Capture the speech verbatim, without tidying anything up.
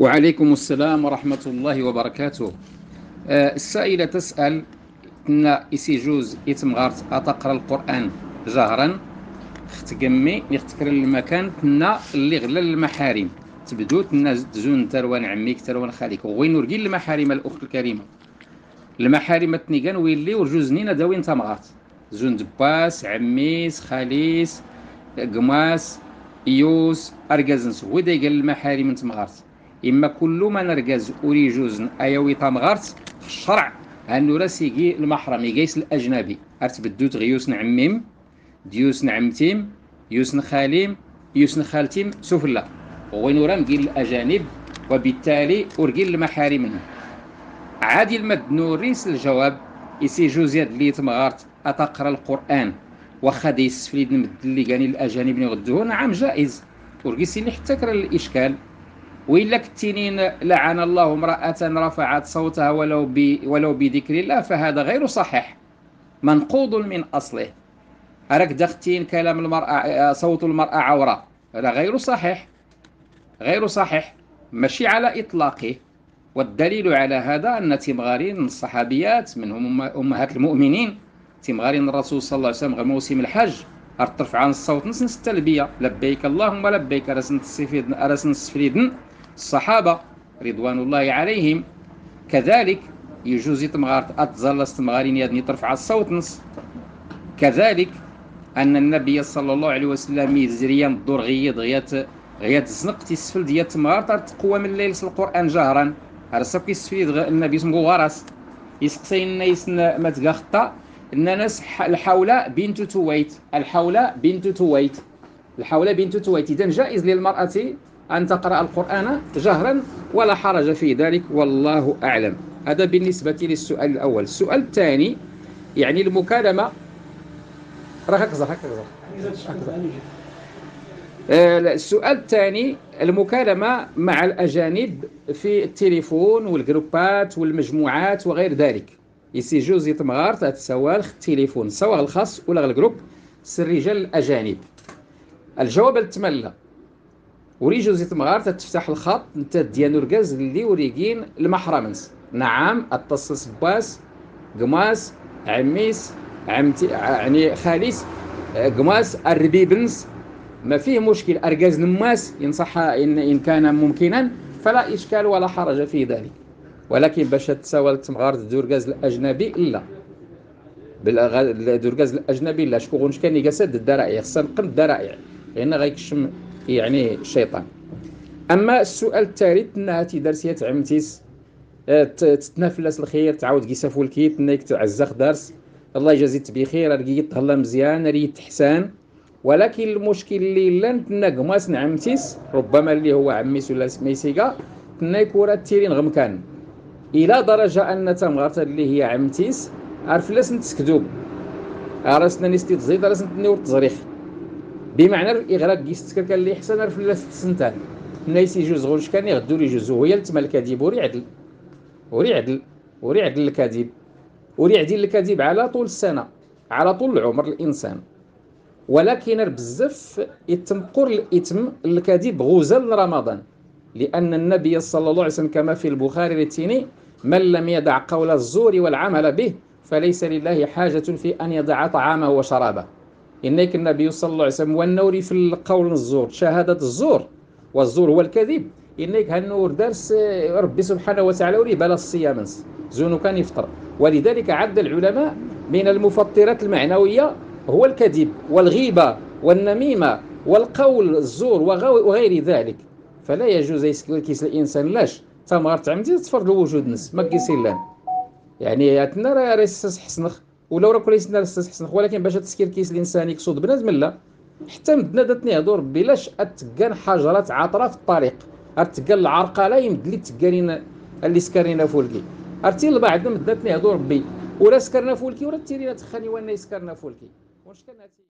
وعليكم السلام ورحمة الله وبركاته. آه، السائلة تسأل إن إسي جوز يتمغارت أتقرأ القرآن جهرا ختقمي يختكر المكان تنا اللي غلا المحارم تبدو تنا زون تروان عميك تروان خاليك وين ورقي المحارم الأخت الكريمة المحارم تنيقان ويلي ورجوزنين داوين تمغارت زون دباس عميس خاليس قماس إيوس أرقازنس ودي قال المحارم تمغارت إما كل ما نرجز أوري جوزن أيوي تمغارت الشرع أنو راسيقي المحرم يقيس الأجنبي أرتبدو تغيوس نعميم ديوس نعمتيم يوسن خاليم يوسن خالتيم سفلا وين رام قيل الأجانب وبالتالي أرقيل المحارم عادي المدنوريس الجواب إسي جوزياد اللي تمغارت أتقرأ القرآن واخا يسفليد نمد اللي كاني الأجانب نغدوه نعم جائز ورقيسي اللي حتى كرا الإشكال وإلا كتينين لعن الله امرأة رفعت صوتها ولو, ب... ولو بذكر الله فهذا غير صحيح منقوض من أصله. أراك دختين كلام المرأة صوت المرأة عورة هذا غير صحيح غير صحيح ماشي على إطلاقه. والدليل على هذا أن تمغارين الصحابيات منهم أمهات المؤمنين تمغارين الرسول صلى الله عليه وسلم غير موسم الحج ارتفع عن الصوت نس نس التلبية لبيك اللهم لبيك رسن تسفيد رسن تسفريدن الصحابة رضوان الله عليهم. كذلك يجوز تمغارت أتزلس تمغارين يدني ترفع الصوت نص. كذلك أن النبي صلى الله عليه وسلم يزريان الدور غيد غيات غيات الزنق تسفل ديال تمغارت تقوى من الليل القرآن جهرا هرسك يسفيد النبي اسمه غرس يسقسي الناس ما تغخطا ان ناس الحولة بنت تويت الحولة بنت تويت الحولة بنت تويت إذن جائز للمرأة أن تقرأ القرآن جهرا ولا حرج في ذلك والله أعلم. هذا بالنسبة للسؤال الأول. السؤال الثاني يعني المكالمة راك هكذا هكذا السؤال الثاني المكالمة مع الأجانب في التليفون والجروبات والمجموعات وغير ذلك يسي جوز يتمغار تتسوالخ التليفون سواء الخاص ولا الجروب الرجال الأجانب. الجواب التملى وري جوز يتمغار تفتح الخط انت ديال ركاز اللي وريقين المحرمنس نعم اتصل باس قماس عميس عمتي يعني خاليس قماس الربيبنس ما فيه مشكل أرجاز النماس ينصح إن, إن كان ممكنا فلا إشكال ولا حرج في ذلك. ولكن باش تساوى تمغار الدوركاز الأجنبي لا بالدوركاز الأجنبي لا شكون كان يقصد الذرائع خصنا نقم الذرائع لأن غيكشم يعني الشيطان. أما السؤال الثالث أنها تدرسية عمتيس تتنافلس الخير تعاود كيسافو الكيت انك تعزخ درس الله يجازيك بخير رقيت هلا مزيان ريت حسان. ولكن المشكل اللي لن تنقماس نعمتيس ربما اللي هو عميس ولا سميسيكا تنايكورا تيرين غمكان الى درجه ان تمغارت اللي هي عمتيس عرف لاس نتسكدوب راسنا نستي تزيد راسنا نور تزريخ بمعنى الاغراق كيستكر كان اللي حسن عرف لاس تسنتان نايسي جوز غونش كان يغدو لي جوز وهي التما الكذب وري عدل وري عدل وري عدل الكذب وري عدل الكذب على طول السنه على طول العمر الانسان. ولكن بزاف يتمقر الإثم الكذب غزل رمضان لأن النبي صلى الله عليه وسلم كما في البخاري التيني من لم يدع قول الزور والعمل به فليس لله حاجة في أن يدع طعامه وشرابه. إنك النبي صلى الله عليه وسلم والنور في القول الزور شهادة الزور والزور هو الكذب إنك هالنور درس ربي سبحانه وتعالى وريبال الصيام زونو كان يفطر. ولذلك عد العلماء من المفطرات المعنوية هو الكذب والغيبة والنميمة والقول الزور وغير ذلك. فلا يجوز يسكيس الإنسان لاش تمغار تعمدي تفرض الوجود نس ما كيسيلان يعني اتنا راه ريسس حسنخ ولو راه كريسنا ريسس حسنخ ولكن باش تسكير كيس الإنسان يقصد بنادم لا حتى مدنا داتني هضور بلاش اتكان حجرات عطرة في الطريق اتكان العرقله يمد لي تكارين اللي سكرنا فولكي ارتي البعض مداتني هضور بي ولا سكرنا فولكي ولا تيرينا تخاني وانا يسكرنا فولكي واش كان